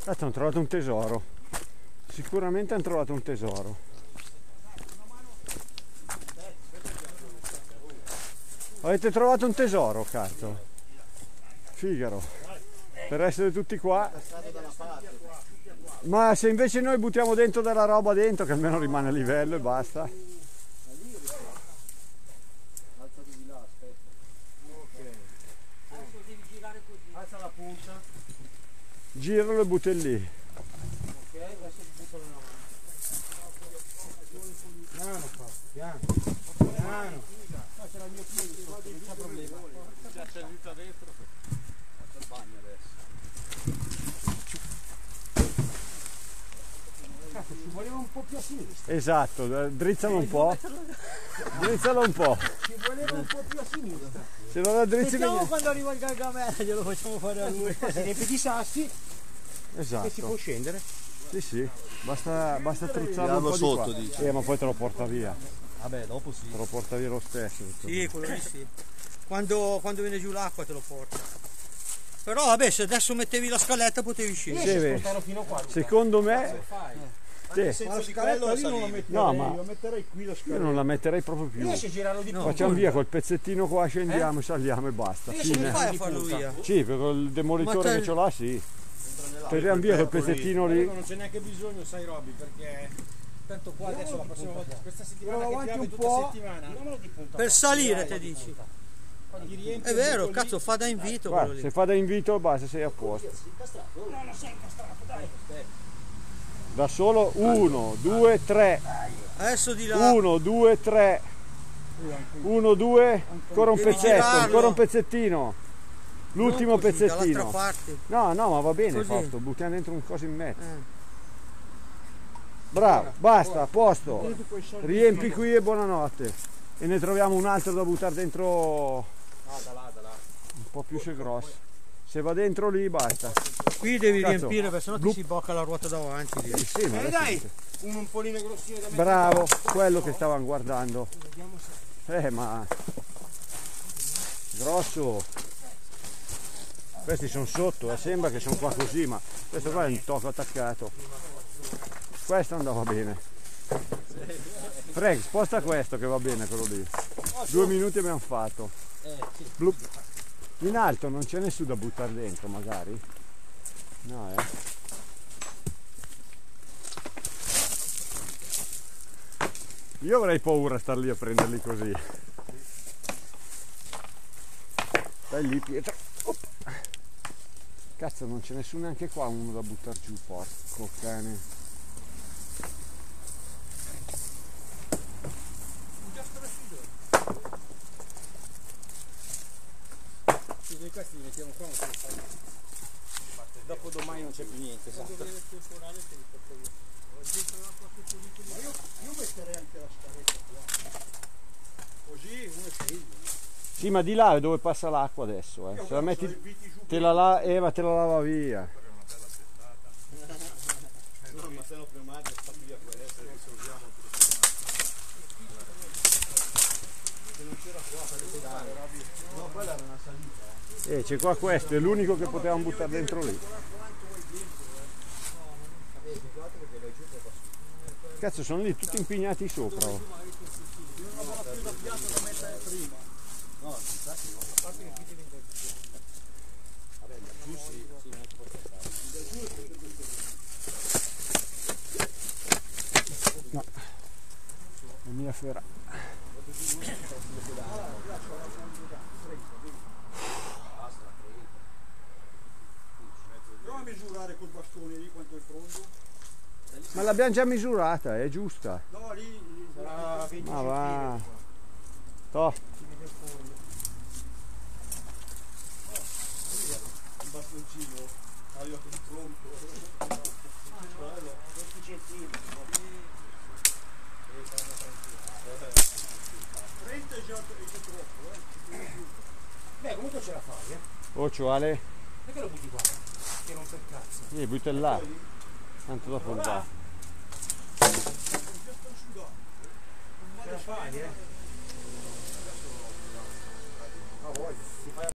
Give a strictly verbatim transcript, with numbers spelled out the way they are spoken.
Cazzo, hanno trovato un tesoro. Sicuramente hanno trovato un tesoro. Avete trovato un tesoro, cazzo. Figaro. Per essere tutti qua. Ma se invece noi buttiamo dentro della roba dentro, che almeno rimane a livello e basta. Alza la punta. Giralo e butti lì. Ok, adesso buttalo nella mano. Piano qua, piano. Piano. Qua c'era il mio piede sotto, non c'è problema. Già c'è lì dentro. Faccio il bagno adesso. Cazzo, ci voleva un po' più a sinistra. Esatto, drizzalo un po'. Drizzalo un po'. Ci voleva un po' più a sinistra. Se non la drizzi Vediamo bene. quando arriva il gargamella, glielo facciamo fare a lui. Si riempie di sassi e si Esatto. può scendere. Sì, sì. Basta, basta truzzarlo un po' di sotto, qua. dice. Eh, ma poi te lo porta via. Vabbè, dopo sì. Te lo porta via lo stesso. Sì, quello lì sì. Quando, quando viene giù l'acqua te lo porta. Però vabbè, se adesso mettevi la scaletta potevi scendere. Sì, Riesci a beh. spostarlo fino qua, Luca? Secondo me, sì. Ma la scaletta lì non la metterei, No, ma- io metterei qui la Io scaletta. non la metterei proprio più. Riesci a girarlo di punta? Facciamo via col pezzettino qua, scendiamo, saliamo e basta. Riesci Come Fine. fai a farlo via? Sì, per il demolitore Ma te- che ce l'ha, sì. Tiriamo via quel pezzettino lì. Non c'è neanche bisogno, sai Robby, perché tanto qua adesso la prossima volta, questa settimana che piove tutta po'. settimana. Di punta. Per salire te dici. Gli riempi È vero, tutto lì. cazzo, fa da invito Guarda, quello se lì. fa da invito basta, sei a posto. No, non sei incastrato, dai. Da solo uno, due, tre. Adesso di là. uno, due, tre. uno, due. Ancora un Devi pezzetto, girarlo. ancora un pezzettino. L'ultimo Non così, dall'altra pezzettino. parte. No, no, ma va bene Così. fatto, buttiamo dentro un coso in mezzo. Eh. Bravo, basta, a posto. Riempi qui e buonanotte. E ne troviamo un altro da buttare dentro Ah, da là, da là. un po' più se grosso. Se va dentro lì basta. Qui devi Cazzo. riempire perché sennò ti Blu- si bocca la ruota davanti. Sì, lì. sì, ma Eh adesso- dai, un, un polino grossino da mettere. Bravo, quello che stavano guardando. Vediamo se... Eh, ma grosso. Questi sono sotto, eh, sembra che sono qua così, ma questo qua è un tocco attaccato. Questo andava bene. Frank, sposta questo che va bene quello lì. Due minuti abbiamo fatto. Blu. In alto non c'è nessuno da buttare dentro magari? No, eh. Io avrei paura a star lì a prenderli così. Stai lì Pietro. Op. Cazzo, non c'è nessuno neanche qua uno da buttare giù, porco cane. Questi li mettiamo qua, non se li fai. Dopo domani non c'è più niente, esatto. Ma io, io metterei anche la scaletta qua. Così uno sceglie. Sì, ma di là è dove passa l'acqua adesso, eh. Se la metti, te la, la, eh, ma te la lava via. No, ma se no pneumatico sta via questo e risolviamo tutto. Se non c'era qua, per dare, no, quella era una salita. Eh, c'è qua questo, è l'unico che potevamo buttare dentro lì. Cazzo, sono lì tutti impegnati sopra. Oh. No, la mia fera. Prova a misurare col bastone lì quanto è pronto. Ma l'abbiamo già misurata, è giusta. No, lì, lì sarà venti Ma va. Toh. centimetri. Il fondo. Un bastoncino, taglio con tronco. venti centimetri. trenta è già troppo, eh. Beh, comunque ce la fai, eh. Oh, Ale, Perché lo butti qua? Che non per cazzo. vieni, butta là. Tanto dopo il va. Ce la fai, eh.